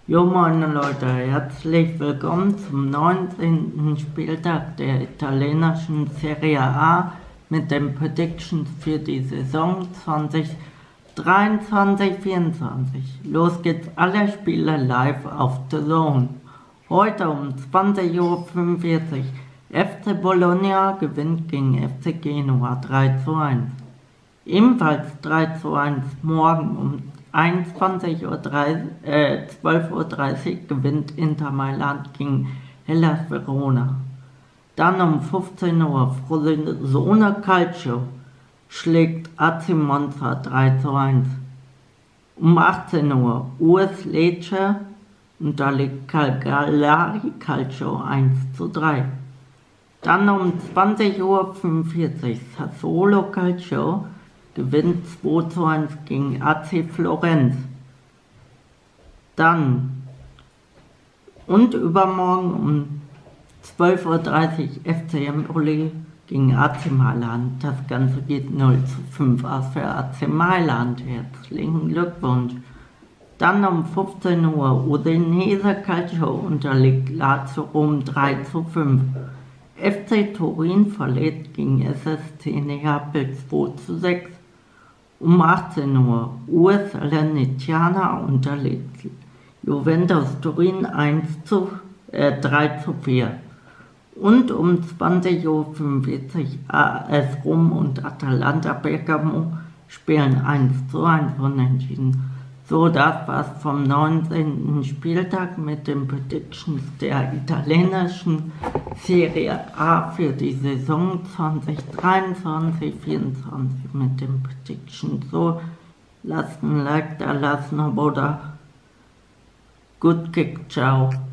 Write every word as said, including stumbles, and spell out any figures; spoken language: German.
Jo meine Leute, herzlich willkommen zum neunzehnten Spieltag der italienischen Serie A mit den Predictions für die Saison zwanzig dreiundzwanzig vierundzwanzig. Los geht's, alle Spiele live auf The Zone. Heute um zwanzig Uhr fünfundvierzig. F C Bologna gewinnt gegen F C Genua drei zu eins. Ebenfalls drei zu eins morgen um einundzwanzig Uhr dreißig, äh, zwölf Uhr dreißig gewinnt Inter Mailand gegen Hellas Verona. Dann um fünfzehn Uhr Frosinone Calcio schlägt A C Monza drei zu eins. Um achtzehn Uhr U S Lecce unterliegt Cagliari Calcio eins zu drei. Dann um zwanzig Uhr fünfundvierzig Sassuolo Calcio gewinnt zwei zu eins gegen A C Florenz. Dann und übermorgen um zwölf Uhr dreißig F C Empoli gegen A C Mailand. Das Ganze geht null zu fünf aus für A C Mailand. Herzlichen Glückwunsch. Dann um fünfzehn Uhr Udinese Calcio unterliegt Lazio Rom drei zu fünf. F C Turin verliert gegen S S C Neapel zwei zu sechs. Um achtzehn Uhr U S Salernitana unterliegt Juventus Turin eins zu, äh, drei zu vier. Und um zwanzig Uhr fünfundvierzig A S Rom und Atalanta Bergamo spielen eins zu eins unentschieden. So, das war's vom neunzehnten Spieltag mit den Predictions der italienischen Serie A für die Saison zwanzig dreiundzwanzig vierundzwanzig mit den Predictions. So, lasst ein Like da, lasst ein Abo da. Gut Kick, ciao.